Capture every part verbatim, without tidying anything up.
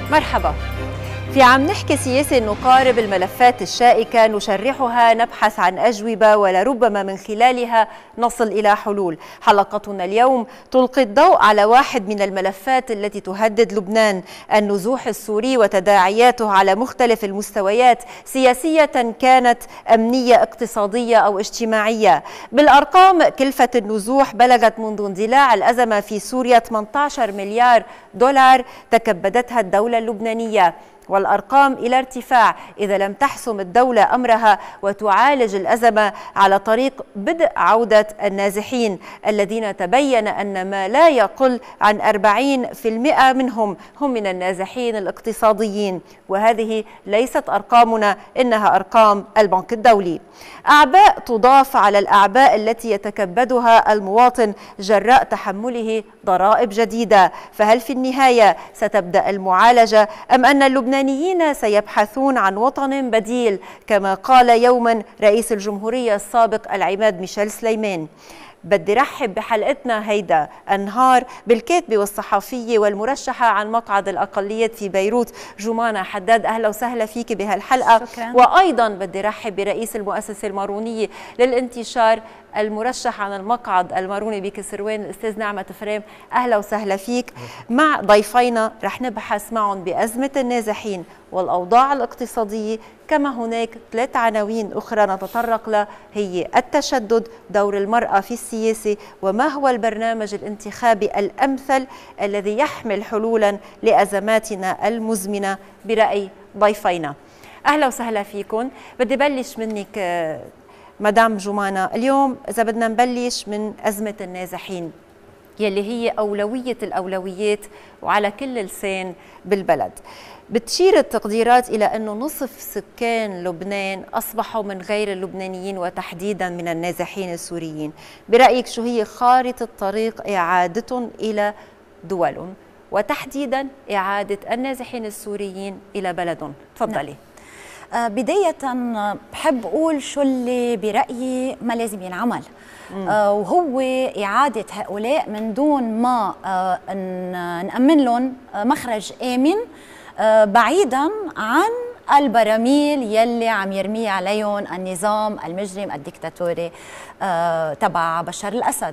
مرحبا. في عم نحكي سياسة نقارب الملفات الشائكة، نشرحها، نبحث عن أجوبة ولربما من خلالها نصل إلى حلول. حلقتنا اليوم تلقي الضوء على واحد من الملفات التي تهدد لبنان، النزوح السوري وتداعياته على مختلف المستويات، سياسية كانت، أمنية، اقتصادية أو اجتماعية. بالأرقام كلفة النزوح بلغت منذ اندلاع الأزمة في سوريا ثمانية عشر مليار دولار تكبدتها الدولة اللبنانية، والأرقام إلى ارتفاع إذا لم تحسم الدولة أمرها وتعالج الأزمة على طريق بدء عودة النازحين الذين تبين أن ما لا يقل عن أربعين بالمئة منهم هم من النازحين الاقتصاديين، وهذه ليست أرقامنا، إنها أرقام البنك الدولي. أعباء تضاف على الأعباء التي يتكبدها المواطن جراء تحمله ضرائب جديدة، فهل في النهاية ستبدأ المعالجة أم أن اللبنانيين سيبحثون عن وطن بديل كما قال يوما رئيس الجمهورية السابق العماد ميشيل سليمان؟ بدي رحب بحلقتنا هيدا النهار بالكاتبة والصحفية والمرشحة عن مقعد الأقليات في بيروت جمانة حداد. أهلا وسهلا فيك بهالحلقة. شكرا. وأيضا بدي رحب برئيس المؤسسة المارونية للانتشار المرشح عن المقعد الماروني بكسروان الأستاذ نعمة فريم. أهلا وسهلا فيك. مع ضيفينا رح نبحث معهم بأزمة النازحين والأوضاع الاقتصادية، كما هناك ثلاث عناوين أخرى نتطرق لها، هي التشدد، دور المرأة في السياسة، وما هو البرنامج الانتخابي الأمثل الذي يحمل حلولا لأزماتنا المزمنة برأي ضيفينا. أهلا وسهلا فيكم. بدي بلش منك مدام جمانة. اليوم إذا بدنا نبلش من أزمة النازحين يلي هي أولوية الأولويات وعلى كل لسان بالبلد، بتشير التقديرات إلى أنه نصف سكان لبنان أصبحوا من غير اللبنانيين وتحديدا من النازحين السوريين. برأيك شو هي خارطة طريق إعادتهم إلى دولهم وتحديدا إعادة النازحين السوريين إلى بلدهم؟ تفضلي. آه بداية بحب أقول شو اللي برأيي ما لازم ينعمل، آه وهو إعادة هؤلاء من دون ما آه نأمن لهم مخرج آمن آه بعيدا عن البراميل يلي عم يرمي عليهم النظام المجرم الدكتاتوري آه تبع بشار الأسد.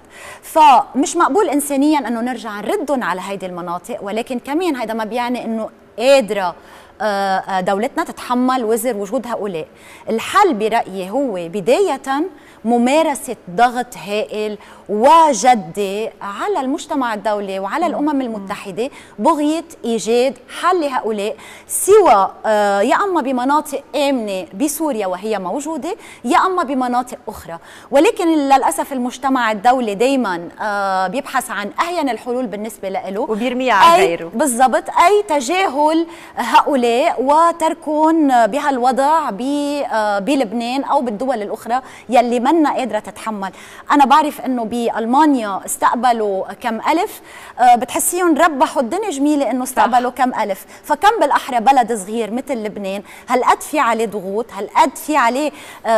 فمش مقبول إنسانيا أنه نرجع نردهم على هيدي المناطق، ولكن كمان هيدا ما بيعني أنه قادرة دولتنا تتحمل وزر وجود هؤلاء. الحل برأيي هو بداية ممارسة ضغط هائل وجدي على المجتمع الدولي وعلى الأمم المتحدة بغية إيجاد حل لهؤلاء، سوى يا أما بمناطق آمنة بسوريا وهي موجودة يا أما بمناطق أخرى. ولكن للأسف المجتمع الدولي دايما بيبحث عن أهين الحلول بالنسبة له وبيرميها على غيره. بالضبط، أي تجاهل هؤلاء وتركهم بهالوضع بلبنان أو بالدول الأخرى يلي منا قادرة تتحمل. أنا بعرف أنه بألمانيا استقبلوا كم ألف، بتحسيهم ربحوا الدنيا جميلة أنه استقبلوا كم ألف، فكم بالأحرى بلد صغير مثل لبنان هالقد في عليه ضغوط، هالقد في عليه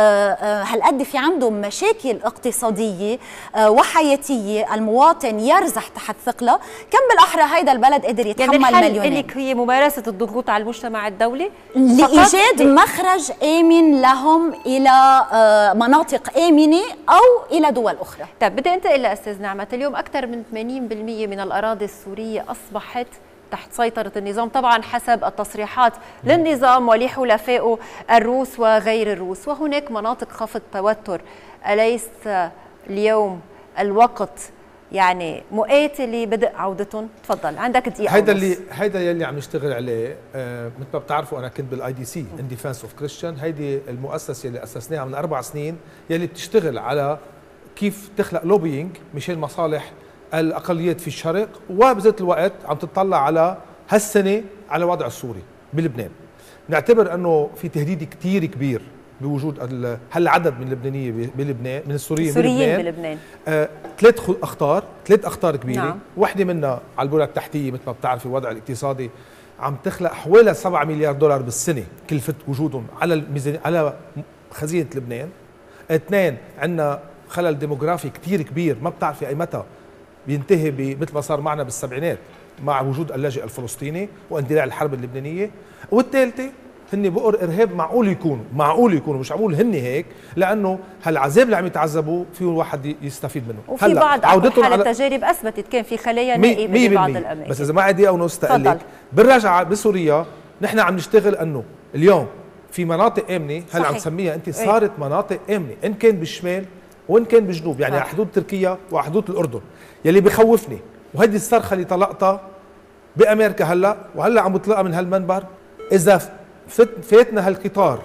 هالقد في عنده مشاكل اقتصادية وحياتية، المواطن يرزح تحت ثقله، كم بالأحرى هيدا البلد قدر يتحمل يعني مليونين. يعني هي ممارسة الضغوط على المجتمع الدولي لإيجاد مخرج آمن لهم إلى مناطق آمنة أو إلى دول أخرى. طيب بدي أنتقل لأستاذ نعمة. اليوم أكثر من ثمانين بالمئة من الأراضي السورية أصبحت تحت سيطرة النظام، طبعا حسب التصريحات للنظام ولحلفائه الروس وغير الروس، وهناك مناطق خفض توتر. أليس اليوم الوقت يعني مقاتلي بدء عودتهم؟ تفضل، عندك دقيقة. هيدا اللي هيدا يلي عم نشتغل عليه. آه مثل ما بتعرفوا انا كنت بالاي دي سي ان ديفنس اوف كريستيان، هيدي المؤسسه اللي اسسناها من اربع سنين يلي بتشتغل على كيف تخلق لوبينج مشان مصالح الاقليات في الشرق، وبذات الوقت عم تطلع على هالسنه على الوضع السوري بلبنان. نعتبر انه في تهديد كثير كبير بوجود هالعدد من اللبنانيه بلبنان، من السوريين بلبنان, بلبنان. آه، ثلاث اخطار ثلاث اخطار كبيره. نعم. وحده منها على البنى التحتيه مثل ما بتعرفي، الوضع الاقتصادي عم تخلق حوالي سبعة مليار دولار بالسنه كلفه وجودهم على الميزانيه على خزينه لبنان. اثنين، عندنا خلل ديموغرافي كثير كبير، ما بتعرفي اي متى بينتهي، مثل ما صار معنا بالسبعينات مع وجود اللاجئ الفلسطيني واندلاع الحرب اللبنانيه، والثالثه هن بؤر ارهاب معقول يكونوا معقول يكونوا مش معقول هن هيك، لانه هالعذاب اللي عم يتعذبوا فيه الواحد يستفيد منه. وفي بعض حالة التجارب اثبتت كان في خلايا نائبه ببعض الاماكن. بس اذا معي دقيقه ونص تقلك بالرجعه بسوريا نحن عم نشتغل انه اليوم في مناطق امنه، هلا عم تسميها انت صارت ايه؟ مناطق امنه ان كان بالشمال وان كان بالجنوب، يعني على حدود تركيا وحدود الاردن. يلي بخوفني وهيدي الصرخه اللي طلقتها بامريكا هلا وهلا عم بطلقها من هالمنبر، اذا فاتنا هالقطار،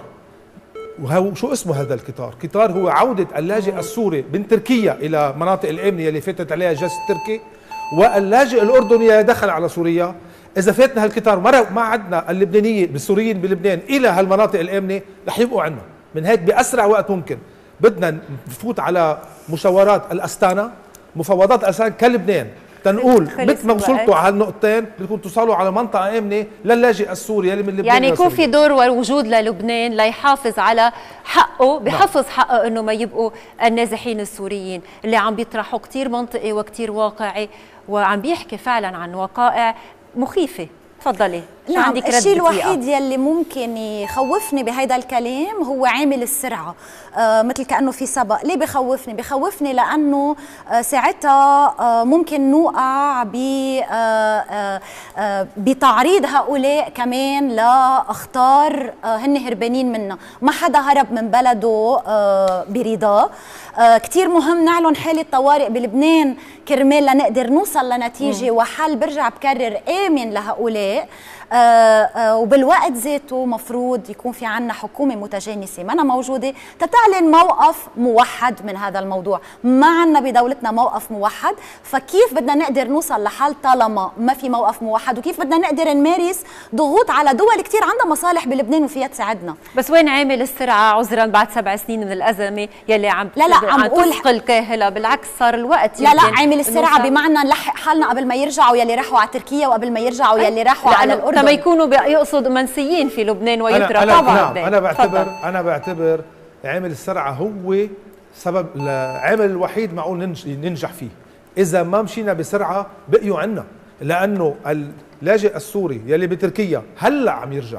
وهو شو اسمه هذا القطار؟ قطار هو عودة اللاجئ السوري من تركيا إلى مناطق الآمنة اللي فاتت عليها الجيش التركي، واللاجئ الأردني دخل على سوريا. إذا فاتنا هالقطار ما عدنا اللبنانيين بالسوريين بلبنان إلى هالمناطق الآمنة رح يبقوا عنا. من هيك بأسرع وقت ممكن بدنا نفوت على مشاورات الأستانا، مفاوضات الأستانا كلبنان، تنقول مثل ما وصلتوا على هالنقطتين بدكم توصلوا على منطقه امنه للاجئ السوري اللي من لبنان، يعني يكون في دور ووجود للبنان ليحافظ على حقه، بحفظ حقه انه ما يبقوا النازحين السوريين اللي عم بيطرحوا كثير منطقي وكثير واقعي، وعم بيحكي فعلا عن وقائع مخيفه. تفضلي. نعم، الشيء الوحيد يلي ممكن يخوفني بهيدا الكلام هو عامل السرعة. آه مثل كأنه في سبق. ليه بخوفني؟ بخوفني لأنه آه ساعتها آه ممكن نوقع ب آه آه آه بتعريض هؤلاء كمان لأخطار آه هن هربانين منها. ما حدا هرب من بلده آه برضاه. آه كتير مهم نعلن حالة طوارئ بلبنان كرمال لنقدر نوصل لنتيجة م. وحل برجع بكرر آمن لهؤلاء. آه آه وبالوقت ذاته مفروض يكون في عنا حكومة متجانسة ما أنا موجودة تتعلن موقف موحد من هذا الموضوع. ما عنا بدولتنا موقف موحد، فكيف بدنا نقدر نوصل لحل طالما ما في موقف موحد؟ وكيف بدنا نقدر نمارس ضغوط على دول كتير عندها مصالح بلبنان وفيها تساعدنا؟ بس وين عامل السرعة عذرا بعد سبع سنين من الأزمة يلي عم لا لا عم بقول تثقل كاهلة؟ بالعكس صار الوقت. لا لا عامل السرعة بمعنى نلحق حالنا قبل ما يرجعوا يلي راحوا على تركيا وقبل ما يرجعوا يلي راحوا على الأردن، لما يكونوا يقصد منسيين في لبنان ويترك. أنا طبعا نعم أنا بعتبر أنا بعتبر عامل السرعة هو سبب العامل الوحيد معقول ننجح فيه. إذا ما مشينا بسرعة بقيوا عنا، لأنه اللاجئ السوري يلي بتركيا هلا عم يرجع،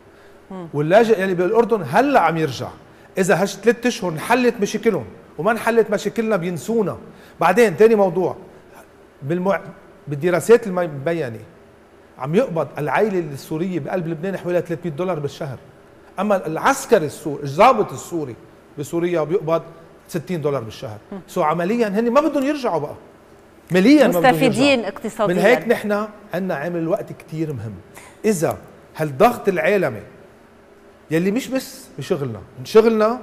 واللاجئ يلي بالأردن هلا عم يرجع. إذا هالثلاث ثلاث أشهر انحلت مشاكلهم وما انحلت مشاكلنا بينسونا. بعدين ثاني موضوع بالمع... بالدراسات المبينة عم يقبض العائلة السورية بقلب لبنان حوالي ثلاثمئة دولار بالشهر، أما العسكري السوري الضابط السوري بسوريا بيقبض ستين دولار بالشهر. سو عمليا هن ما بدهم يرجعوا بقى، ماليا مستفيدين اقتصاديا. من هيك نحن عندنا عامل الوقت كتير مهم. إذا هالضغط العالمي يلي مش بس بشغلنا، من شغلنا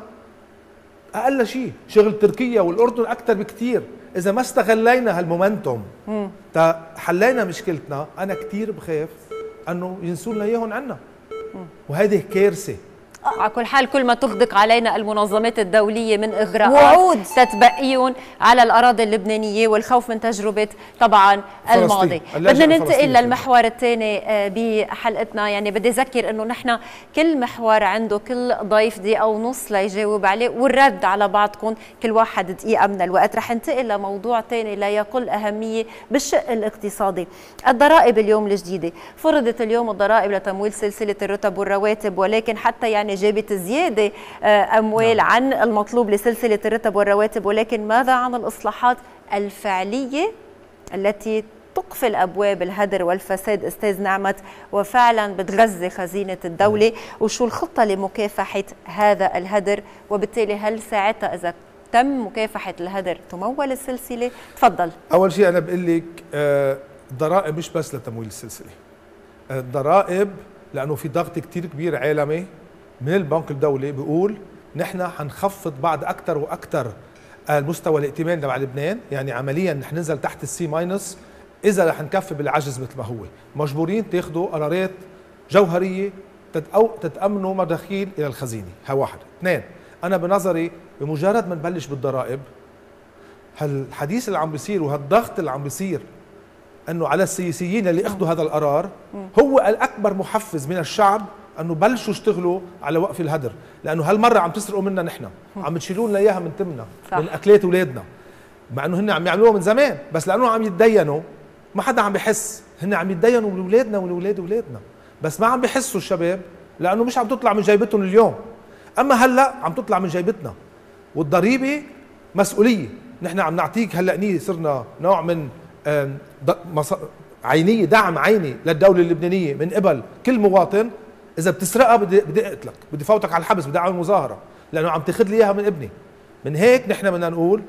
أقل شيء شغل تركيا والأردن أكثر بكتير، إذا ما استغلينا هالمومنتوم تا حلينا مشكلتنا، أنا كتير بخاف أنه ينسونا إياهم عنا، وهذه كارثة. على كل حال كل ما تغدق علينا المنظمات الدولية من إغراءات وعود تتبقيهم على الأراضي اللبنانية والخوف من تجربة طبعا الماضي. بدنا ننتقل للمحور الثاني بحلقتنا. يعني بدي أذكر أنه نحن كل محور عنده كل ضيف دقيقة ونص ليجاوب عليه، والرد على بعضكم كل واحد دقيقة من الوقت. رح ننتقل لموضوع ثاني لا يقل أهمية بالشق الاقتصادي، الضرائب اليوم الجديدة. فرضت اليوم الضرائب لتمويل سلسلة الرتب والرواتب، ولكن حتى يعني جابت زيادة أموال نعم. عن المطلوب لسلسلة الرتب والرواتب، ولكن ماذا عن الإصلاحات الفعلية التي تقفل أبواب الهدر والفساد أستاذ نعمت وفعلا بتغذي خزينة الدولة؟ وشو الخطة لمكافحة هذا الهدر؟ وبالتالي هل ساعتها إذا تم مكافحة الهدر تمول السلسلة؟ تفضل. أول شيء أنا بقول لك الضرائب مش بس لتمويل السلسلة، الضرائب لأنه في ضغط كتير كبير عالمي من البنك الدولي بيقول نحن حنخفض بعد اكثر واكثر المستوى الائتماني تبع لبنان، يعني عمليا رح ننزل تحت السي ماينس اذا رح نكفي بالعجز مثل ما هو. مجبورين تاخذوا قرارات جوهريه أو تتامنوا مداخيل الى الخزينه، ها واحد. اثنين، انا بنظري بمجرد ما نبلش بالضرائب هالحديث اللي عم بيصير وهالضغط اللي عم بيصير انه على السياسيين اللي اخذوا هذا القرار هو الاكبر محفز من الشعب انه بلشوا يشتغلوا على وقف الهدر، لانه هالمره عم تسرقوا منا نحن، عم تشيلوا لنا اياها من تمنا من اكلات اولادنا، مع انه هن عم يعملوها من زمان، بس لانه عم يتدينوا ما حدا عم بيحس، هن عم يتدينوا لاولادنا ولولاد اولادنا، بس ما عم بيحسوا الشباب لانه مش عم تطلع من جيبتهم اليوم. اما هلا عم تطلع من جيبتنا، والضريبه مسؤوليه. نحن عم نعطيك هلا نيه صرنا نوع من عينيه، دعم عيني للدوله اللبنانيه من قبل كل مواطن. اذا بتسرقها بدي بدي اقتلك، بدي فوتك على الحبس، بدي اعمل مظاهره لانه عم تاخذ لي اياها من ابني. من هيك نحن بدنا نقول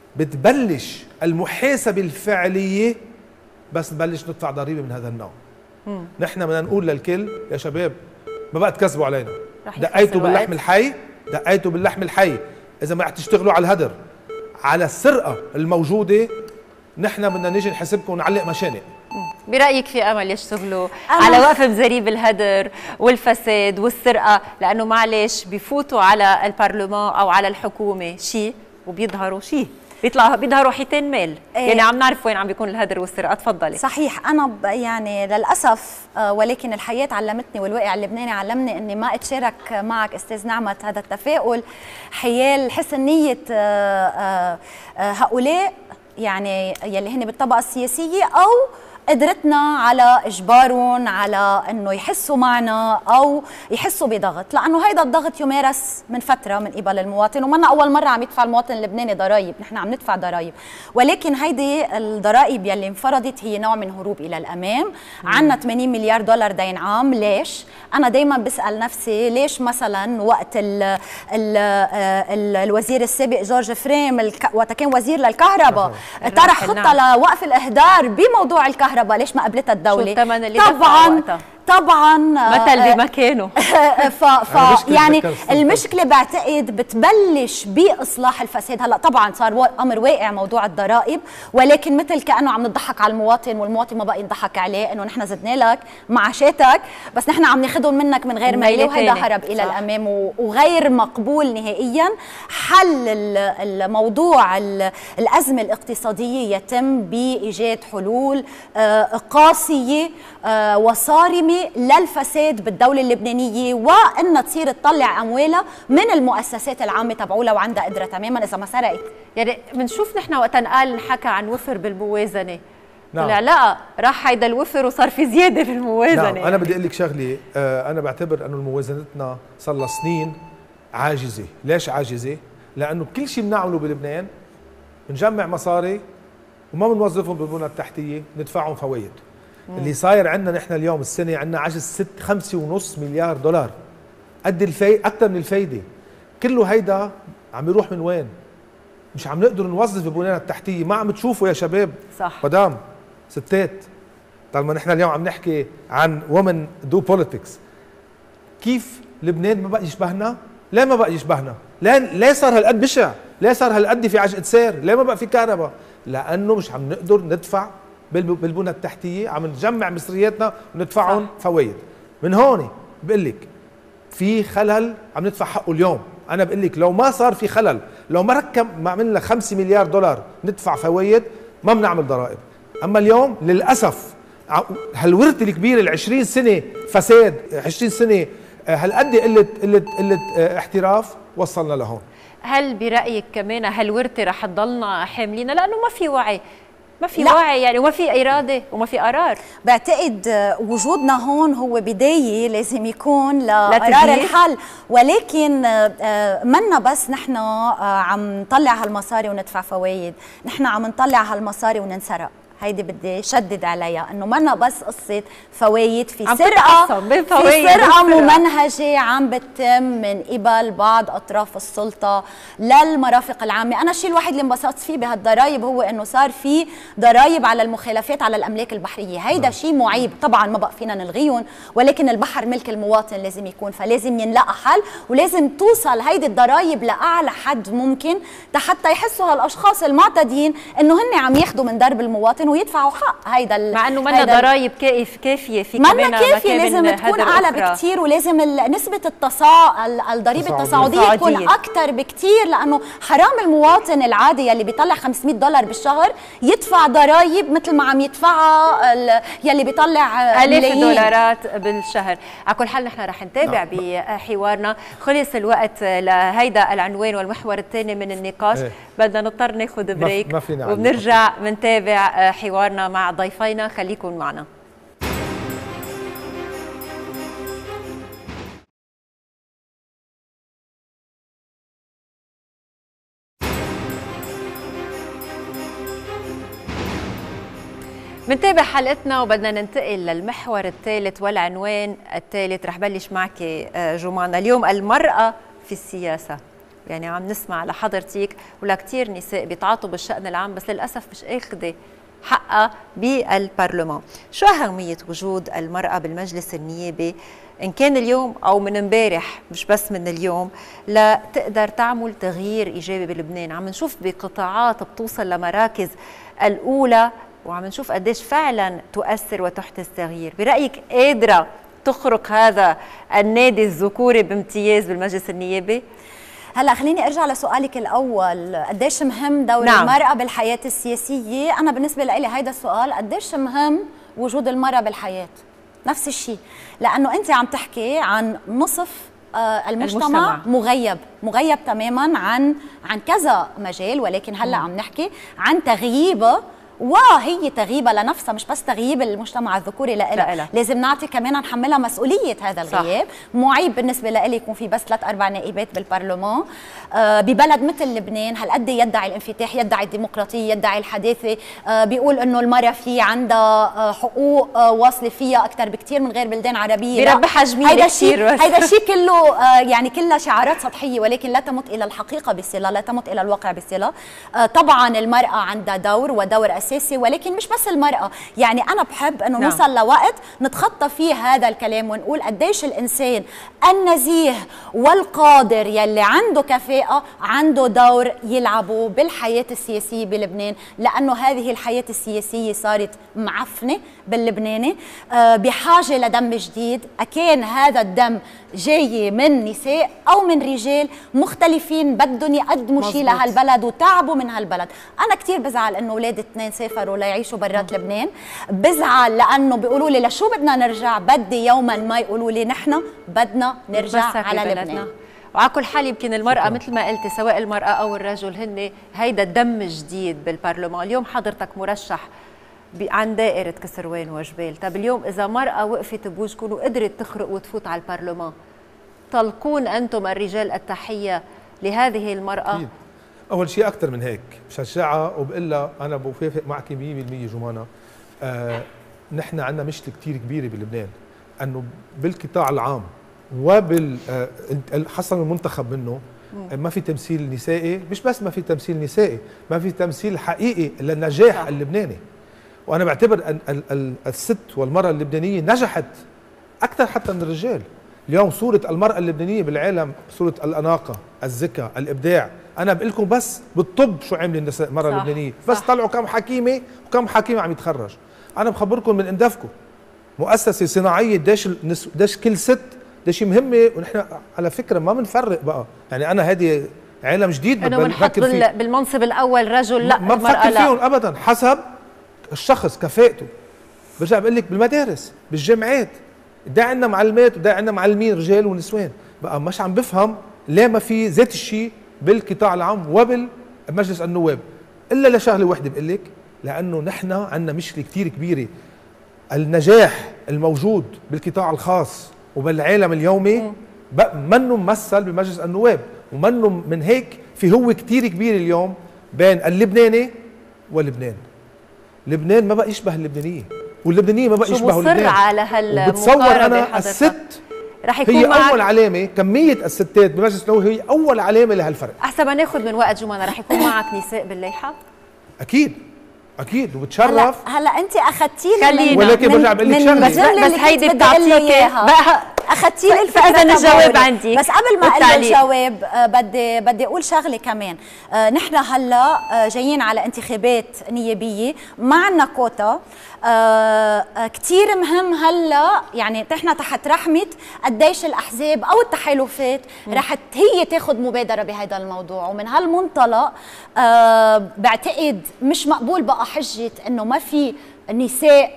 بتبلش المحاسبه الفعليه بس نبلش ندفع ضريبه من هذا النوع. مم. نحن بدنا نقول للكل يا شباب ما بقى تكذبوا علينا، دقيتوا باللحم الحي، دقيتوا باللحم الحي. اذا ما رح تشتغلوا على الهدر، على السرقه الموجوده، نحن بدنا نيجي نحاسبكم ونعلق مشانق. برأيك في أمل يشتغلوا على وقف بزريب الهدر والفساد والسرقة؟ لأنه معلش بيفوتوا على البرلمان أو على الحكومة شيء وبيظهروا شيء، بيطلعوا بيظهروا حيتين مال. إيه؟ يعني عم نعرف وين عم بيكون الهدر والسرقة. تفضلي. صحيح، أنا يعني للأسف آه ولكن الحياة علمتني والواقع اللبناني علمني إني ما أتشارك معك أستاذ نعمت هذا التفاؤل حيال حسن نية آه آه آه هؤلاء يعني يلي هن بالطبقة السياسية، أو قدرتنا على إجبارهم على أنه يحسوا معنا أو يحسوا بضغط، لأنه هيدا الضغط يمارس من فترة من قبل المواطن، ومنا أول مرة عم يدفع المواطن اللبناني ضرائب، نحن عم ندفع ضرائب، ولكن هيدي الضرائب يلي انفرضت هي نوع من هروب إلى الأمام. عنا ثمانين مليار دولار دين عام، ليش؟ أنا دايما بسأل نفسي ليش مثلا وقت ال ال ال الوزير السابق جورج فريم وقت كان وزير للكهرباء طرح خطة لوقف الإهدار بموضوع الكهرباء، ليش ما قبلتها الدولة؟ شو الثمن اللي طبعا طبعا مثل بمكانه. ف, ف يعني المشكله بعتقد بتبلش باصلاح الفساد. هلا طبعا صار امر واقع موضوع الضرائب، ولكن مثل كانه عم نضحك على المواطن، والمواطن ما بقى ينضحك عليه انه نحن زدنا لك معاشاتك بس نحن عم ناخذهم منك من غير ميله، وهذا هرب الى صح. الامام وغير مقبول نهائيا. حل الموضوع الازمه الاقتصاديه يتم بايجاد حلول قاسيه وصارمه للفساد بالدولة اللبنانية، وأنها تصير تطلع أموالها من المؤسسات العامة تبعولها وعندها قدرة تماما إذا ما سرقت. يعني بنشوف نحن وقت قال نحكى عن وفر بالموازنة، نعم. طلع لا راح هيدا الوفر وصار في زيادة بالموازنة. نعم. أنا بدي أقول لك شغلة، آه أنا بعتبر أنه موازنتنا صار لها سنين عاجزة. ليش عاجزة؟ لأنه كل شيء بنعمله بلبنان بنجمع مصاري وما بنوظفهم بالبنى التحتية، ندفعهم فوائد. اللي صاير عندنا نحن اليوم السنه عندنا عجز ست خمسة ونص مليار دولار، قد الفاي اكثر من الفايده. كله هيدا عم يروح من وين؟ مش عم نقدر نوظف ببنينا التحتيه. ما عم تشوفوا يا شباب صح مدام ستات، طالما نحن اليوم عم نحكي عن ومن دو بوليتكس، كيف لبنان ما بقى يشبهنا؟ ليه ما بقى يشبهنا؟ ليه ليه صار هالقد بشع؟ ليه صار هالقد في عجقة سير؟ ليه ما بقى في كهرباء؟ لانه مش عم نقدر ندفع بالبنى التحتيه، عم نجمع مصرياتنا وندفعهم فوائد. من هون بقول لك في خلل عم ندفع حقه اليوم. انا بقول لك لو ما صار في خلل، لو ما ركب ما عملنا خمسة مليار دولار ندفع فوائد ما بنعمل ضرائب. اما اليوم للاسف هالورثه الكبيره ال عشرين سنه فساد، عشرين سنه هالقد قله قله قله احتراف وصلنا لهون. هل برايك كمان هالورثه رح تضلنا حاملينها لانه ما في وعي؟ ما في وعي يعني، وما في إرادة وما في قرار. بعتقد وجودنا هون هو بداية لازم يكون لقرار الحل، ولكن منا بس نحن عم نطلع هالمصاري وندفع فوائد، نحن عم نطلع هالمصاري وننسرق. هيدي بدي شدد عليها انه منا بس قصه فوايد، في سرقه في سرقه ممنهجه عم بتتم من قبل بعض اطراف السلطه للمرافق العامه. انا الشيء الوحيد اللي انبسطت فيه بهالضرايب هو انه صار في ضرايب على المخالفات على الاملاك البحريه، هيدا شيء معيب طبعا ما بقى فينا نلغيهم، ولكن البحر ملك المواطن لازم يكون، فلازم ينلقى حل ولازم توصل هيدي الضرايب لاعلى حد ممكن حتى يحسوا هالاشخاص المعتدين انه هن عم ياخذوا من درب المواطن ويدفعوا حق. هيدا مع انه منا ضرايب كافيه في كمان كافيه، لازم تكون اعلى بكثير، ولازم نسبه التصاع الضريبه التصاعديه تكون اكثر بكثير، لانه حرام المواطن العادي يلي بيطلع خمسمية دولار بالشهر يدفع ضرايب مثل ما عم يدفعها يلي بيطلع آلاف الدولارات بالشهر. على كل حال نحن رح نتابع بحوارنا. خلص الوقت لهيدا العنوان والمحور الثاني من النقاش. بدنا نضطر ناخذ بريك وبنرجع بنتابع حوارنا مع ضيفينا، خليكن معنا. بنتابع حلقتنا وبدنا ننتقل للمحور الثالث والعنوان الثالث. رح بلش معك جمانة. اليوم المرأة في السياسة، يعني عم نسمع لحضرتك ولكتير نساء بيتعاطوا بالشأن العام بس للأسف مش اخذة حقها بالبرلمان. شو أهمية وجود المرأة بالمجلس النيابي إن كان اليوم أو من امبارح، مش بس من اليوم، لتقدر تعمل تغيير إيجابي بلبنان؟ عم نشوف بقطاعات بتوصل لمراكز الأولى وعم نشوف قديش فعلا تؤثر وتحدث تغيير. برأيك قادرة تخرق هذا النادي الذكوري بامتياز بالمجلس النيابي؟ هلا خليني ارجع لسؤالك الاول، قديش مهم دور نعم. المرأة بالحياة السياسية؟ انا بالنسبة لي هيدا السؤال، قديش مهم وجود المرأة بالحياة؟ نفس الشيء، لانه انت عم تحكي عن نصف آه المجتمع, المجتمع مغيب مغيب تماما عن عن كذا مجال، ولكن هلا عم نحكي عن تغييبه، وهي تغييبها لنفسها، مش بس تغييب المجتمع الذكوري لإلها، لازم نعطي كمان نحملها مسؤولية هذا الغياب. مو عيب بالنسبة لإلي يكون في بس ثلاث أربع نائبات بالبرلمان آه ببلد مثل لبنان هالقد يدعي الانفتاح، يدعي الديمقراطية، يدعي الحداثة، آه بيقول إنه المرأة في عندها آه حقوق آه واصلة فيها أكثر بكثير من غير بلدان عربية. بربحها جميل هيدا الشيء هيدا الشيء كله آه يعني كلها شعارات سطحية، ولكن لا تمت إلى الحقيقة بصلة، لا تمت إلى الواقع بصلة. آه طبعا المرأة عندها دور ودور أساسي، ولكن مش بس المرأة. يعني أنا بحب أنه نعم. نوصل لوقت نتخطى فيه هذا الكلام ونقول قديش الإنسان النزيه والقادر يلي عنده كفاءة عنده دور يلعبه بالحياة السياسية بلبنان، لأنه هذه الحياة السياسية صارت معفنة باللبناني، أه بحاجة لدم جديد. أكان هذا الدم جاي من نساء أو من رجال مختلفين بدهم يقدموا شيء لهالبلد وتعبوا من هالبلد. أنا كتير بزعل إنه أولاد اثنين سافروا ليعيشوا برات لبنان، بزعل لأنه بيقولوا لي لشو بدنا نرجع، بدي يوما ما يقولوا لي نحن بدنا نرجع على لبنان. وعلى كل حال يمكن المرأة مثل ما قلتي، سواء المرأة أو الرجل، هن هيدا دم جديد بالبرلمان. اليوم حضرتك مرشح عن دائرة كسروان وجبال، طب اليوم إذا مرأة وقفت بوجهكم وقدرت تخرق وتفوت على البرلمان، تلقون أنتم الرجال التحية لهذه المرأة؟ أكيد. أول شيء أكثر من هيك بشجعها وبقول لها أنا بوافق معك مية بالمية جمانة. آه نحن عندنا مشكلة كثير كبيرة بلبنان، أنه بالقطاع العام وبال آه حصل المنتخب منه ما في تمثيل نسائي. مش بس ما في تمثيل نسائي، ما في تمثيل حقيقي للنجاح اللبناني. وأنا بعتبر أن الست والمرأة اللبنانية نجحت أكثر حتى من الرجال. اليوم صورة المرأة اللبنانية بالعالم صورة الأناقة، الذكاء، الإبداع. أنا بقول لكم بس بالطب شو عمل النساء المرأة اللبنانية، بس طلعوا كم حكيمة وكم حكيمة عم يتخرج. أنا بخبركم من اندفكو مؤسسة صناعية داش داش كل ست داش مهمة. ونحن على فكرة ما بنفرق بقى، يعني أنا هذه عالم جديد أنا بنحط بالمنصب الأول رجل لا ما بفكر فيهم أبدا حسب الشخص كفاءته. برجع بقول لك بالمدارس بالجامعات ده عندنا معلمات وده عندنا معلمين رجال ونسوان. بقى مش عم بفهم ليه ما في ذات الشيء بالقطاع العام وبالمجلس النواب، الا لشغله وحده بقول لك، لانه نحن عندنا مشكله كثير كبيره. النجاح الموجود بالقطاع الخاص وبالعالم اليومي منه ممثل بمجلس النواب، ومنه من هيك في هو كثير كبير اليوم بين اللبناني ولبنان. لبنان ما بقى يشبه اللبنانيه، واللبنانيه ما بقى يشبهوا لبنان. على هالمقارنه بتصور انا الست رح يكون هي معك اول علامه، كميه الستات بمجلس النواب هي اول علامه لهالفرق. احسن ما ناخذ من وقت جمانة، رح يكون معك نساء بالليحه؟ اكيد اكيد وبتشرف. هلا, هلا انت اخذتي لي ولكن برجع بقول لك شغله، بس, بس هيدي بتعطيك اخذتي لي الفكره. فاذا الجواب عندي، بس قبل ما اقول الجواب آه بدي بدي اقول شغله كمان. آه نحن هلا آه جايين على انتخابات نيابيه، ما عندنا كوتا. آه آه كثير مهم هلا، يعني نحن تحت رحمه قديش الاحزاب او التحالفات رح هي تاخذ مبادره بهذا الموضوع. ومن هالمنطلق آه بعتقد مش مقبول بقى حجه انه ما في نساء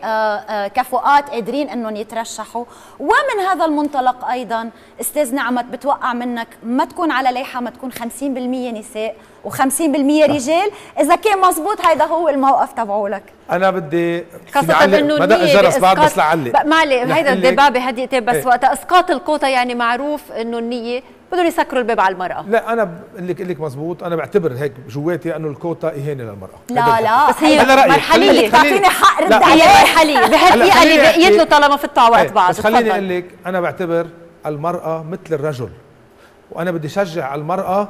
كفؤات قادرين انهم يترشحوا. ومن هذا المنطلق ايضا استاذ نعمت بتوقع منك ما تكون على لائحه ما تكون خمسين بالمئة نساء وخمسين بالمئة رجال، اذا كان مزبوط هيدا هو الموقف تبعولك. انا بدي خاصة انه النية الجرس بعد بس لعلق معلي هيدا الدبابة بهديقتين بس ايه؟ وقت اسقاط الكوتا يعني معروف انه النية بدهم يسكروا الباب على المرأة. لا انا بقول لك لك مزبوط، انا بعتبر هيك جواتي انه الكوتا اهانة للمرأة. لا لا بس هي مرحلية، بتعطيني حق رد هي مرحلية بهالدقيقة اللي بقيت له طالما في وقت بعض. بس خليني اقول لك انا بعتبر المرأة مثل الرجل، وانا بدي شجع المرأة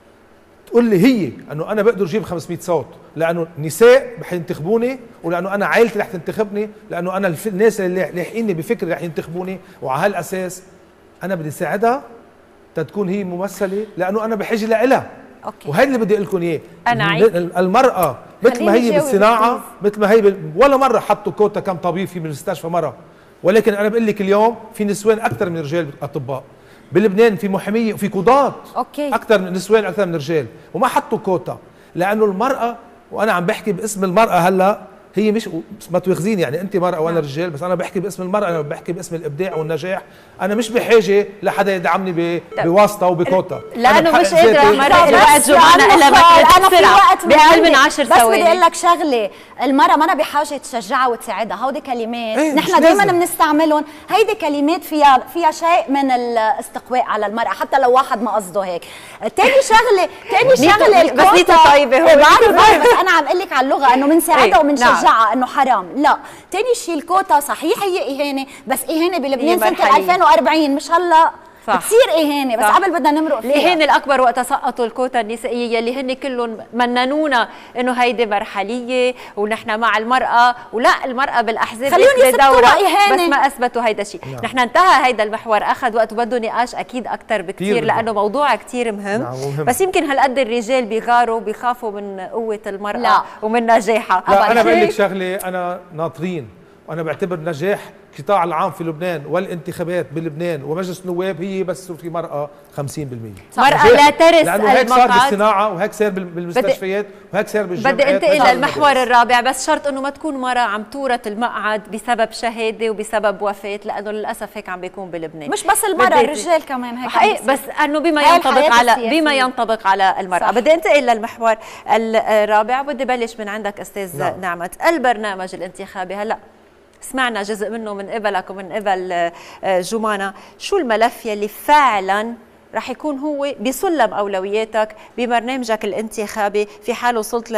تقول لي هي انه انا بقدر اجيب خمسمئة صوت، لانه النساء رح ينتخبوني، ولانه انا عائلتي رح تنتخبني، لانه انا الناس اللي لاحقيني بفكري رح ينتخبوني، وعلى هالاساس انا بدي ساعدها تتكون هي ممثله، لانه انا بحاجه لها. اوكي، وهذا اللي بدي اقول لكم اياه. انا عيد. المراه مثل ما هي بالصناعه، مثل ما هي بال... ولا مره حطوا كوتا كم طبيب في مستشفى مره، ولكن انا بقول لك اليوم في نسوان اكثر من رجال اطباء. بلبنان في محاميه وفي قضاة اوكي اكثر من نسوان اكثر من رجال، وما حطوا كوتا، لانه المراه، وانا عم بحكي باسم المراه هلا، هي مش ما تواخذيني يعني انت مرأة وانا رجال، بس انا بحكي باسم المرأة، انا بحكي باسم الابداع والنجاح. انا مش بحاجه لحدا يدعمني بواسطه وبكوتا، لانه مش قادره مرة الوقت جمعنا الا انا في وقت باقل من عشر ثواني. بس بدي اقول لك شغله، المرأة ما أنا بحاجه تشجعها وتساعدها، هودي كلمات ايه نحن دائما بنستعملهم، هيدي كلمات فيها فيها شيء من الاستقواء على المرأة حتى لو واحد ما قصده هيك. ثاني شغله ثاني شغله بس نيته طيبه هو بعرف، بس انا عم اقول لك على اللغه انه بنساعدها وبنشجعها انه حرام. لا، ثاني شيء الكوتا صحيح هي اهانه، بس اهانه بلبنان سنه ألفين وأربعين مش هلا بتصير اهانه، بس صح. قبل بدنا نمرق فيها. الاهانه الاكبر وقت سقطوا الكوتا النسائيه اللي هن كلهم مننونا انه هيدي مرحليه ونحن مع المراه، ولا المراه بالاحزاب خليهم دورها بس ما اثبتوا هيدا الشيء. نعم. نحن انتهى هيدا المحور، اخذ وقت وبده نقاش اكيد اكثر بكثير لانه موضوع كثير مهم. نعم مهم. بس يمكن هالقد الرجال بيغاروا بيخافوا من قوه المراه لا. ومن نجاحها. لا انا بقول لك شغله، انا ناطرين، وانا بعتبر نجاح القطاع العام في لبنان والانتخابات بلبنان ومجلس النواب هي بس في مرأة خمسين بالمئة. مرأة لا ترث لأنه هيك صار بالصناعة وهيك صار بالمستشفيات وهيك صار بالجامعات. بدي انتقل للمحور الرابع، بس شرط انه ما تكون مرأة عم تورث المقعد بسبب شهادة وبسبب وفاة، لأنه للأسف هيك عم بيكون بلبنان. مش بس المرأة، الرجال كمان هيك حقيقي، بس انه بما ينطبق على بما ينطبق على المرأة. صح. بدي انتقل للمحور الرابع، بدي بلش من عندك استاذ نعم. نعمت. البرنامج الانتخابي هلا سمعنا جزء منه من قبلك ومن قبل جمانة، شو الملف يلي فعلا رح يكون هو بسلم اولوياتك ببرنامجك الانتخابي في حال وصلت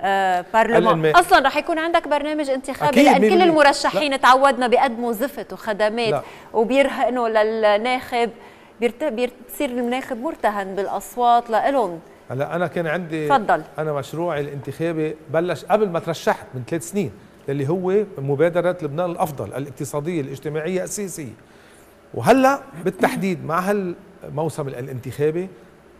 للبرلمان؟ اصلا رح يكون عندك برنامج انتخابي، لان كل المرشحين لا. تعودنا بيقدموا زفت وخدمات لا. وبيرهنوا للناخب، بيصير الناخب مرتهن بالاصوات لإلهم. هلا انا كان عندي فضل. انا مشروعي الانتخابي بلش قبل ما ترشحت من ثلاث سنين، اللي هو مبادرة لبنان الأفضل الاقتصادية الاجتماعية السياسية. وهلأ بالتحديد مع هالموسم الانتخابي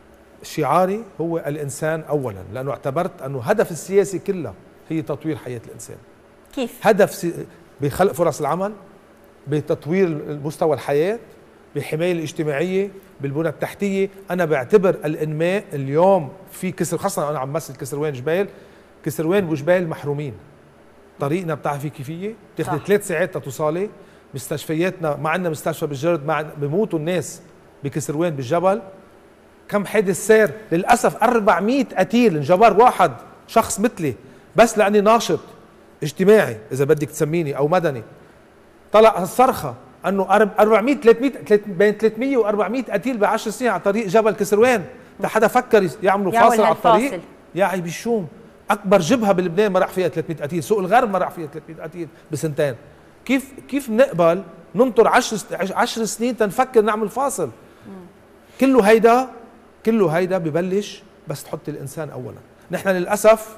شعاري هو الإنسان أولا، لأنه اعتبرت أنه هدف السياسي كله هي تطوير حياة الإنسان. كيف؟ هدف سي... بخلق فرص العمل، بتطوير مستوى الحياة، بالحماية الاجتماعية، بالبنى التحتية. أنا بعتبر الإنماء اليوم في كسر، خاصة أنا عم بمثل كسروان جبال، كسروان وجبال محرومين. طريقنا بتعرفي كيفيه؟ بتاخذي ثلاث ساعات لتوصلي. مستشفياتنا ما عندنا مستشفى بالجرد، ما بموتوا الناس بكسروان بالجبل. كم حادث سير للاسف، أربعمئة قتيل انجبر واحد شخص مثلي بس لاني ناشط اجتماعي اذا بدك تسميني او مدني. طلع هالصرخه انه أربعمئة ثلاثمئة بين ثلاثمئة وأربعمئة قتيل بعشر سنين على طريق جبل كسروان. تا حدا فكر يعملوا فاصل على الطريق؟ يا عيب الشوم، اكبر جبهه بلبنان ما راح فيها ثلاثمئة قتيل، سوق الغرب ما راح فيها ثلاثمئة قتيل بسنتين. كيف كيف بنقبل ننطر عشر عشر سنين تنفكر نعمل فاصل؟ مم. كله هيدا كله هيدا ببلش بس تحط الانسان اولا. نحن للاسف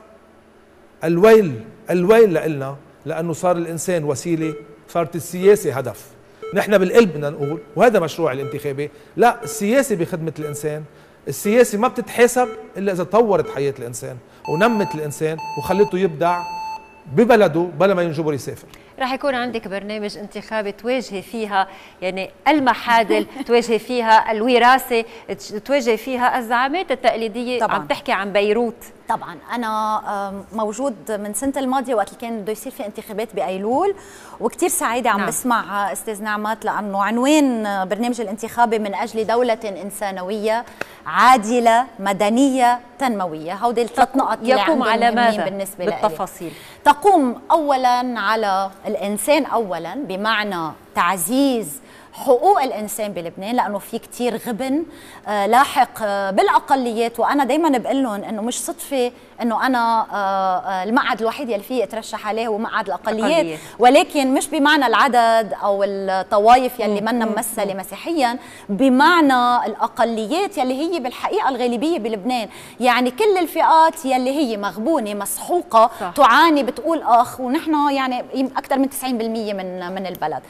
الويل الويل لنا، لانه صار الانسان وسيله، صارت السياسه هدف. نحن بالقلب بدنا نقول، وهذا مشروع الانتخابي، لا، السياسه بخدمه الانسان. السياسه ما بتتحاسب الا اذا طورت حياه الانسان ونمت الانسان وخلته يبدع ببلده بلا ما ينجبر يسافر. رح يكون عندك برنامج انتخابي تواجهي فيها يعني المحادل، تواجهي فيها الوراثه، تواجهي فيها الزعامات التقليديه. طبعا. عم تحكي عن بيروت طبعا انا موجود من سنه الماضيه وقت اللي كان بده يصير في انتخابات بايلول، وكثير سعيده عم نعم. بسمع استاذ نعمت، لانه عنوان برنامج الانتخابي من اجل دوله انسانويه عادله مدنيه تنمويه. هودي الثلاث نقط اللي يقوم على ماذا بالنسبه بالتفاصيل؟ تقوم اولا على الانسان اولا، بمعنى تعزيز حقوق الانسان بلبنان، لانه في كثير غبن آه لاحق آه بالاقليات. وانا دائما بقول لهم انه مش صدفه انه انا آه المقعد الوحيد يلي فيه اترشح عليه هو مقعد الاقليات أقلية. ولكن مش بمعنى العدد او الطوائف يلي منا ممثله مسيحيا، بمعنى الاقليات يلي هي بالحقيقه الغالبيه بلبنان. يعني كل الفئات يلي هي مغبونه مسحوقه صح. تعاني بتقول اخ، ونحن يعني اكثر من تسعين بالمئة من من البلد.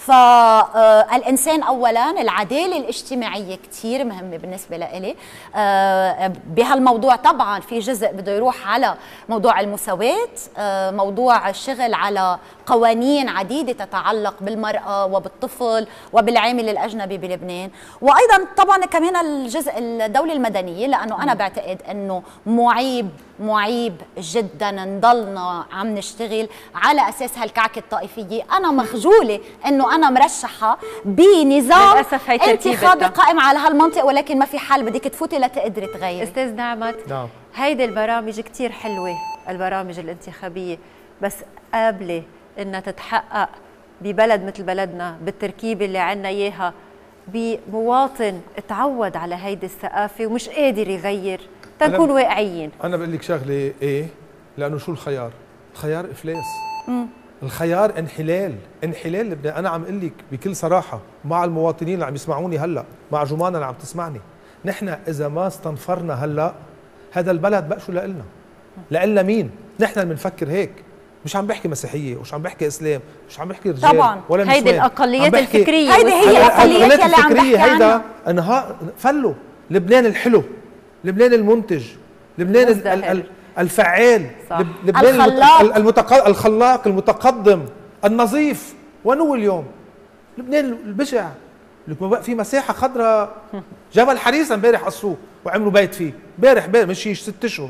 فالإنسان أولاً، العدالة الاجتماعية كتير مهمة بالنسبة لإلي. بهالموضوع طبعاً في جزء بده يروح على موضوع المساواة، موضوع الشغل على قوانين عديدة تتعلق بالمرأة وبالطفل وبالعامل الأجنبي بلبنان، وأيضاً طبعاً كمان الجزء الدولة المدنية، لأنه أنا بعتقد أنه معيب معيب جدا نضلنا عم نشتغل على اساس هالكعكه الطائفيه. انا مخجوله انه انا مرشحه بنظام انتخابي قائم على هالمنطق، ولكن ما في حال، بدك تفوتي لتقدري تغيري. استاذ نعمت، نعم، هيدي البرامج كتير حلوه، البرامج الانتخابيه، بس قابله انها تتحقق ببلد مثل بلدنا بالتركيبه اللي عنا اياها، بمواطن تعود على هيدي الثقافه ومش قادر يغير. تنكون واقعيين. انا بقول لك شغله، ايه؟ لانه شو الخيار؟ الخيار افلاس. مم. الخيار انحلال، انحلال لبنان. انا عم اقول لك بكل صراحه مع المواطنين اللي عم يسمعوني هلا، مع جمانه اللي عم تسمعني، نحن اذا ما استنفرنا هلا هذا البلد بقى شو لنا؟ لنا مين؟ نحن اللي بنفكر هيك. مش عم بحكي مسيحيه، ومش عم بحكي اسلام، مش عم بحكي رجال طبعا ولا نسوان. هيدي الاقليات الفكريه، هيدي هي الاقليات اللي عم بحكي عنها. هيدا انها فلوا لبنان الحلو، لبنان المنتج، لبنان الفعال، لبنان الخلاق. المتق... الخلاق المتقدم النظيف. وين هو اليوم؟ لبنان البشع، لك ما بقى في مساحه خضراء. جبل حريصه امبارح قصوه وعملوا بيت فيه، امبارح امبارح مش شي ست اشهر.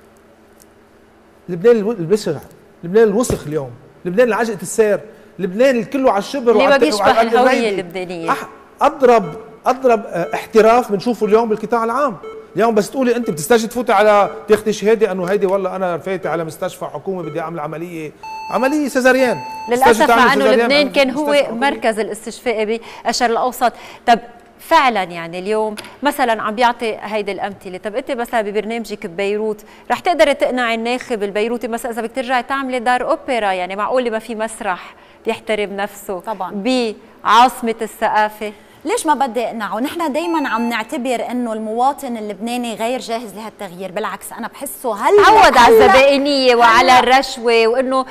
لبنان البشع، لبنان الوسخ اليوم، لبنان العجقه السير، لبنان الكله على الشبر اللي ما بيشبه الهويه اللبنانيه. اضرب اضرب احتراف بنشوفه اليوم بالقطاع العام. اليوم بس تقولي انت بتستجي تفوتي على تاخذي شهاده انه هيدي والله انا فايته على مستشفى حكومي بدي اعمل عمليه عمليه سيزاريان. للاسف مع انه لبنان كان هو مركز الاستشفاء بالشرق الاوسط. طب فعلا يعني اليوم مثلا عم بيعطي هيدي الامثله، طب انت مثلا ببرنامجك ببيروت رح تقدري تقنعي الناخب البيروتي مثلا اذا بدك ترجعي تعملي دار اوبرا؟ يعني معقوله ما في مسرح بيحترم نفسه طبعا بعاصمه الثقافه؟ ليش ما بدي اقنعه؟ نحن دايما عم نعتبر انه المواطن اللبناني غير جاهز لهالتغيير، بالعكس انا بحسه هلا تعود على الزبائنيه وعلى الرشوه، وانه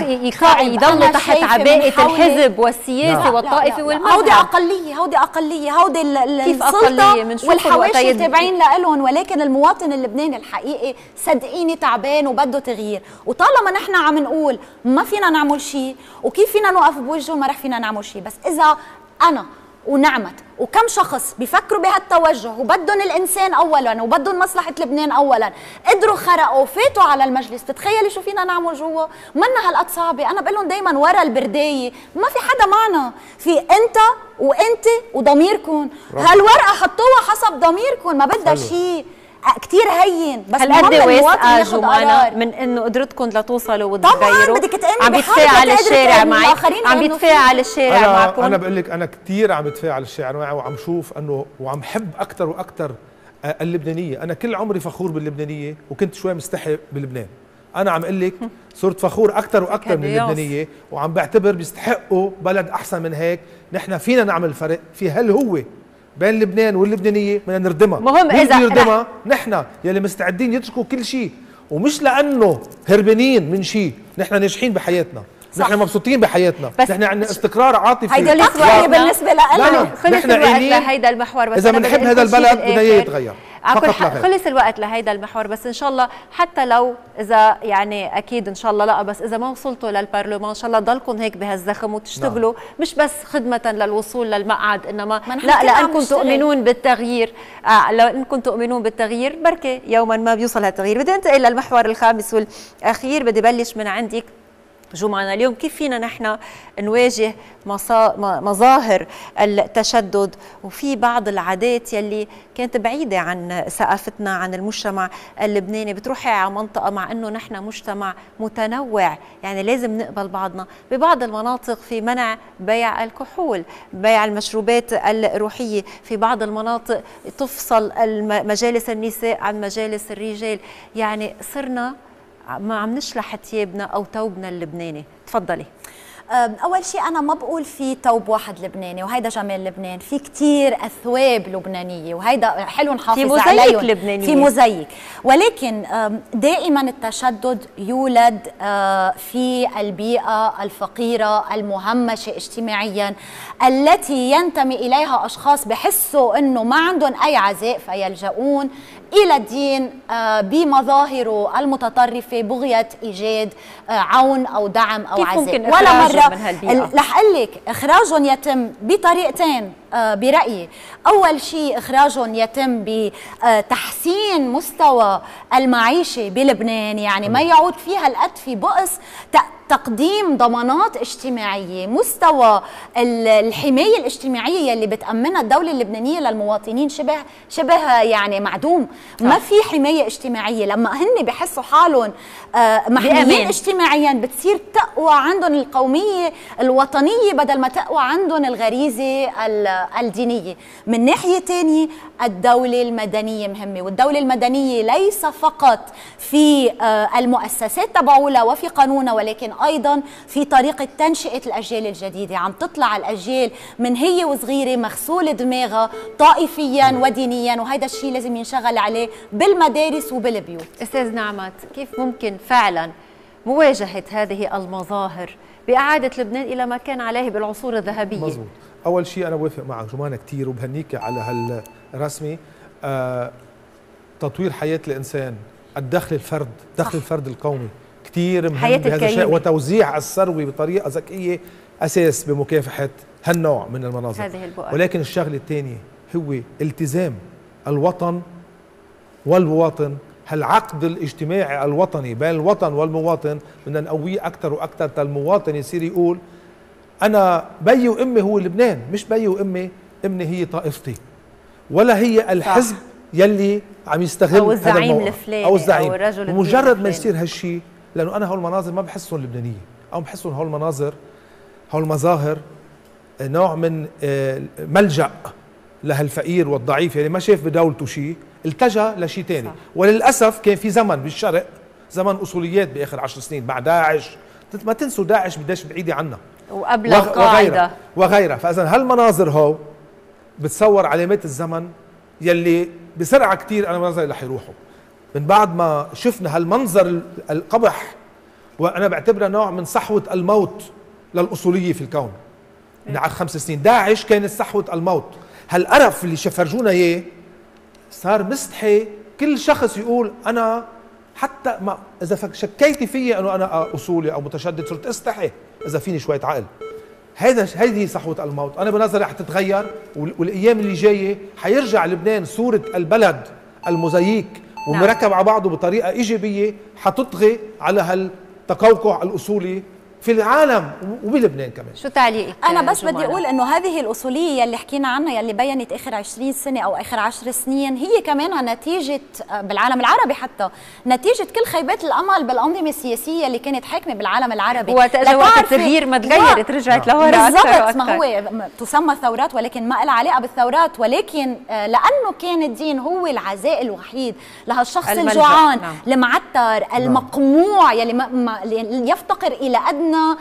يضلوا تحت عباءه الحزب والسياسه نعم. والطائفه والمذهب. هودي اقليه، هودي اقليه، هودي السلطه والحواشي تابعين لهم، ولكن المواطن اللبناني الحقيقي صدقيني تعبان وبده تغيير. وطالما نحن عم نقول ما فينا نعمل شيء وكيف فينا نوقف بوجهه، ما رح فينا نعمل شيء. بس اذا انا ونعمت وكم شخص بيفكروا بهالتوجه وبدهم الانسان اولا وبدهم مصلحه لبنان اولا، قدروا خرقوا فاتوا على المجلس، تتخيلي شو فينا نعمل جوا؟ منا هالقد صعبه. انا بقول لهم دائما ورا البردايه ما في حدا معنا، في انت وانت وضميركم. هالورقه حطوها حسب ضميركم، ما بدها شيء كتير هين. بس هالقد واثقه جمانه من انه قدرتكم لتوصلوا وتغيروا؟ طبعا بدك تامني عم بيتفاعل الشارع معي، عم بيتفاعل الشارع معكم. انا بقول لك انا كثير عم بتفاعل الشارع معي، وعم شوف انه وعم حب اكثر واكثر اللبنانيه. انا كل عمري فخور باللبنانيه، وكنت شوي مستحي بلبنان. انا عم اقول لك صرت فخور اكثر واكثر من اللبنانيه، وعم بعتبر بيستحقوا بلد احسن من هيك. نحن فينا نعمل فرق في هل هو بين لبنان واللبنانيه، بدنا نردمها. مهم اذا نردمها نحن يلي مستعدين يتركوا كل شيء، ومش لانه هربانين من شيء. نحن ناجحين بحياتنا، صح. نحن مبسوطين بحياتنا، نحن عندنا استقرار عاطفي. هيدا اللي بالنسبه لنا. خلص الوقت لهيدا المحور، بس اذا بنحب هذا البلد بدنا اياه يتغير. على كل فقط لا حال غير. خلص الوقت لهيدا المحور، بس ان شاء الله حتى لو اذا يعني اكيد ان شاء الله لا، بس اذا ما وصلتوا للبرلمان ان شاء الله ضلكم هيك بهالزخم وتشتغلوا، نعم. مش بس خدمه للوصول للمقعد، انما لا لانكم تؤمنون بالتغيير. آه لانكم تؤمنون بالتغيير بركي يوما ما بيوصل هالتغيير. بدي انتقل للمحور الخامس والاخير، بدي بلش من عندك جمعنا اليوم. كيف فينا نحن نواجه مظاهر التشدد وفي بعض العادات يلي كانت بعيدة عن ثقافتنا، عن المجتمع اللبناني؟ بتروحي على منطقة مع أنه نحن مجتمع متنوع، يعني لازم نقبل بعضنا. ببعض المناطق في منع بيع الكحول، بيع المشروبات الروحية، في بعض المناطق تفصل مجالس النساء عن مجالس الرجال. يعني صرنا ما عم نشلح ثيابنا او ثوبنا اللبناني. تفضلي. أول شيء أنا ما بقول في ثوب واحد لبناني وهيدا جمال لبنان، في كتير أثواب لبنانية وهيدا حلو نحافظ عليهم، في مزيك لبنانية، في مزيك. ولكن دائما التشدد يولد في البيئة الفقيرة المهمشة اجتماعيا التي ينتمي إليها أشخاص بحسوا أنه ما عندهم أي عزاء فيلجؤون إلى الدين بمظاهره المتطرفة بغية إيجاد عون أو دعم أو عزاء. ولا مرة رح أقول لك إخراجهم يتم بطريقتين برأيي. أول شيء إخراجهم يتم بتحسين مستوى المعيشة بلبنان، يعني ما يعود فيها القد في بؤس، تقديم ضمانات اجتماعية، مستوى الحماية الاجتماعية اللي بتأمنها الدولة اللبنانية للمواطنين شبه شبه يعني معدوم. صح. ما في حماية اجتماعية. لما هن بحسوا حالهم محميين اجتماعيا بتصير تقوى عندهم القومية الوطنية بدل ما تقوى عندهم الغريزة الدينية. من ناحية تانية الدولة المدنية مهمة، والدولة المدنية ليس فقط في المؤسسات تبعولها وفي قانونها، ولكن أيضا في طريقة تنشئة الأجيال الجديدة. عم تطلع الأجيال من هي وصغيرة مغسولة دماغها طائفيا ودينيا، وهذا الشيء لازم ينشغل عليه بالمدارس وبالبيوت. أستاذ نعمت، كيف ممكن فعلا مواجهة هذه المظاهر بإعادة لبنان إلى ما كان عليه بالعصور الذهبية؟ مزبوط. أول شيء أنا بوافق معك جمانة كتير وبهنيك على هالرسمي. آه تطوير حياة الإنسان، الدخل الفرد، دخل الفرد القومي كتير مهم بهذا الشيء، وتوزيع الثروة بطريقة ذكية أساس بمكافحة هالنوع من المناظر. هذه البؤر. ولكن الشغلة الثانية هو التزام الوطن والمواطن، هالعقد الاجتماعي الوطني بين الوطن والمواطن بدنا نقويه أكثر وأكثر، المواطن يصير يقول أنا بيي وأمي هو لبنان، مش بيي وأمي أمي هي طائفتي ولا هي الحزب صح. يلي عم يستغل أو الزعيم الفلاني أو الزعيم أو الرجل. ومجرد ما يصير هالشيء، لأنه أنا هول المناظر ما بحسهم لبنانية، أو بحسهم هول المناظر هول المظاهر نوع من ملجأ لهالفقير والضعيف، يعني ما شاف بدولته شيء التجأ لشيء ثاني. وللأسف كان في زمن بالشرق زمن أصوليات بآخر عشر سنين مع داعش، ما تنسوا داعش بداش بعيدة عنا وقبل القاعدة وغيرها. فإذا هالمناظر هو بتصور علامات الزمن يلي بسرعة كتير أنا مناظر اللي حيروحوا من بعد ما شفنا هالمنظر القبح، وأنا بعتبرها نوع من صحوة الموت للأصولية في الكون. من على خمس سنين داعش كانت صحوة الموت، هالقرف اللي شفرجونا إياه صار مستحي كل شخص يقول أنا، حتى ما إذا شكيتي فيي أنه أنا أصولي أو متشدد صرت استحي إذا فيني شوية عقل. هذا هذه صحوة الموت. أنا بنظري رح تتغير، والأيام اللي جاية حيرجع لبنان صورة البلد المزيك ومركب نعم. على بعضه بطريقة إيجابية حتطغي على هالتقوقع الأصولي في العالم وبلبنان كمان. شو تعليقك؟ أنا بس بدي أقول إنه هذه الأصولية اللي حكينا عنها يلي بينت آخر عشرين سنة أو آخر عشر سنين هي كمان نتيجة بالعالم العربي، حتى نتيجة كل خيبات الأمل بالأنظمة السياسية اللي كانت حاكمة بالعالم العربي. وقت التغيير ما تغيرت رجعت لورا بالضبط. ما هو تسمى ثورات ولكن ما لها علاقة بالثورات، ولكن لأنه كان الدين هو العزاء الوحيد لهالشخص الجوعان نعم. المعتر المقموع يلي, ما يفتقر إلى أدنى عندنا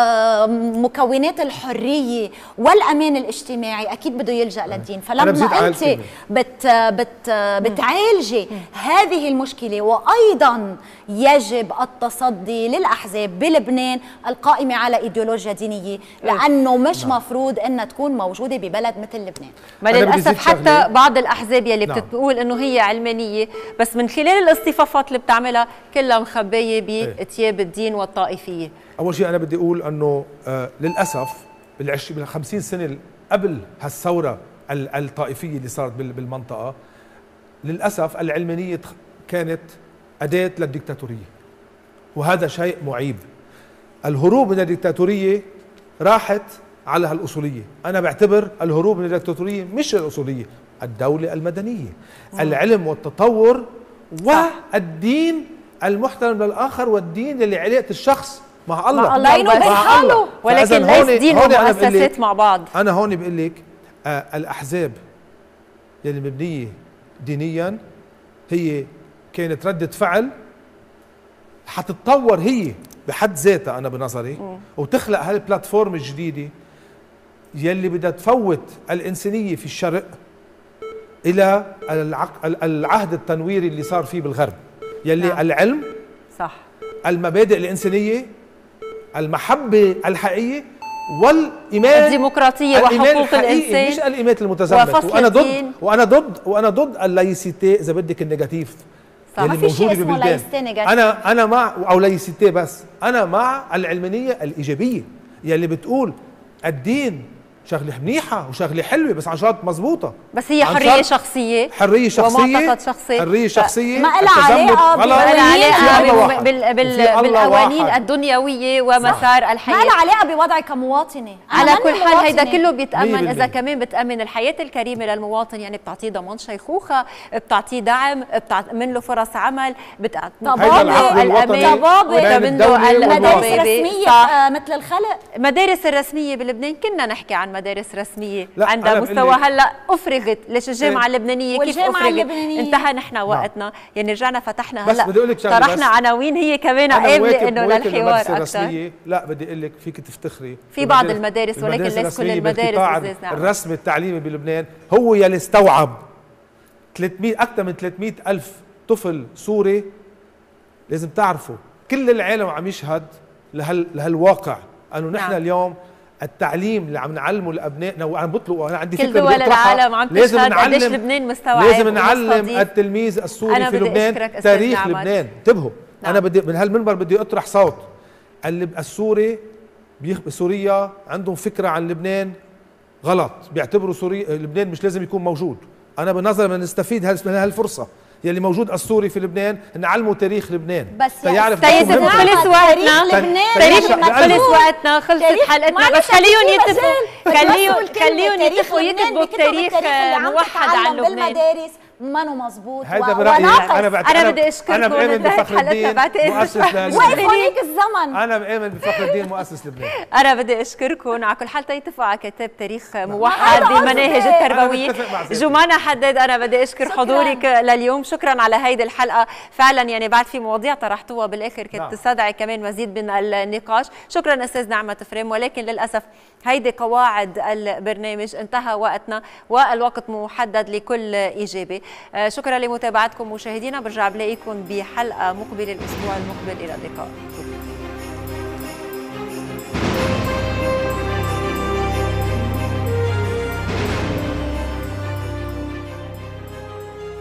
مكونات الحريه والامان الاجتماعي اكيد بده يلجا للدين. فلما انت بت بت بتعالجي هذه المشكله، وايضا يجب التصدي للاحزاب بلبنان القائمه على ايديولوجيا دينيه، لانه مش نعم. مفروض انها تكون موجوده ببلد مثل لبنان. ما للاسف حتى بعض الاحزاب يلي نعم. بتقول انه هي علمانيه، بس من خلال الاصطفافات اللي بتعملها كلها مخبيه بثياب الدين والطائفيه. اول شيء انا بدي اقول انه آه للاسف بال خمسين سنه قبل هالثوره الطائفيه اللي صارت بالمنطقه، للاسف العلمانيه كانت اداه للديكتاتوريه، وهذا شيء معيب. الهروب من الديكتاتوريه راحت على هالاصوليه. انا بعتبر الهروب من الديكتاتوريه مش الاصوليه، الدوله المدنيه، مم. العلم والتطور والدين المحترم للاخر، والدين اللي علاقه الشخص مع الله مع الله مع الله. ولكن ليس دين ومؤسسات مع بعض. انا هون بقول لك آه الاحزاب اللي مبنيه دينيا هي كانت ردة فعل حتتطور هي بحد ذاتها انا بنظري، م. وتخلق هالبلاتفورم الجديده يلي بدها تفوت الانسانيه في الشرق الى العهد التنويري اللي صار فيه بالغرب، يلي نعم. العلم صح، المبادئ الانسانيه، المحبه الحقيقيه، والايمان الديمقراطيه وحقوق الانسان، مش الايمات المتزمت. وانا ضد وانا ضد وانا ضد اللايسيتي اذا بدك النيجاتيف اللي موجوده ببلدان. انا انا مع او لايسيتي، بس انا مع العلمانيه الايجابيه يلي بتقول الدين شغله منيحه وشغله حلوه بس عن شرط مضبوطه، بس هي حريه شخصيه حريه شخصيه ومعتقد شخصي، حريه شخصيه ما لها علاقه ما لها علاقه بالقوانين الدنيويه ومسار الحياه، ما لها علاقه بوضعي كمواطنه. على كل حال هيدا كله بيتامن اذا كمان بتامن الحياه الكريمه للمواطن، يعني بتعطيه ضمان شيخوخه، بتعطيه دعم، بتامن له فرص عمل، بتامن الامان، بتامن له المدارس الرسميه مثل الخلق. المدارس الرسميه بلبنان كنا نحكي عن مدارس رسميه عندها مستوى، هلا افرغت. ليش الجامعه اللبنانيه كيف افرغت؟ انتهى نحن وقتنا، يعني رجعنا فتحنا هلا طرحنا عناوين هي كمان قابله انه للحوار اكثر. لا بدي اقول لك فيك تفتخري في بعض المدارس، ولكن ليس كل المدارس. الرسم التعليمي بلبنان هو يلي استوعب ثلاثمية اكثر من ثلاثمية الف طفل سوري. لازم تعرفوا كل العالم عم يشهد لهال لهالواقع انه نحن نعم. اليوم التعليم اللي عم نعلمه لابنائنا، وعم بطلق وانا عندي فكره كل دول العالم عم تشهد قديش لبنان مستوعب. لازم نعلم التلميذ السوري في لبنان تاريخ لبنان. انتبهوا نعم. انا بدي من هالمنبر بدي اطرح صوت اللي السوري بسوريا عندهم فكره عن لبنان غلط، بيعتبروا سوريا لبنان مش لازم يكون موجود. انا بنظري بدنا نستفيد من هالفرصه يلي موجود السوري في لبنان، نعلمه تاريخ لبنان. بس يعرف تاريخ خلص وقتنا، تاريخ خلص وقتنا، خلصت حلقتنا، بس خليهم يتفقوا خليهم خليهم يتفقوا يكتبوا تاريخ موحد عن لبنان بالمدارس. منو مزبوط هذا برايي. انا بعتقد انا بدي اشكركم، انا بآمن بفخر الدين مؤسس لبنان. وقف هونيك الزمن. انا بآمن بفخر الدين مؤسس لبنان. انا بدي اشكركم على كل حال. تيتفقوا على كتاب تاريخ موحد بالمناهج التربويه. جمانة حداد، انا بدي اشكر حضورك لليوم، شكرا على هيدي الحلقه. فعلا يعني بعد في مواضيع طرحتوها بالاخر كنت تستدعي كمان مزيد من النقاش. شكرا استاذ نعمة فريم، ولكن للاسف هيدي قواعد البرنامج، انتهى وقتنا والوقت محدد لكل اجابه. شكرا لمتابعتكم مشاهدينا، برجع بلاقيكم بحلقه مقبله الاسبوع المقبل. الى اللقاء.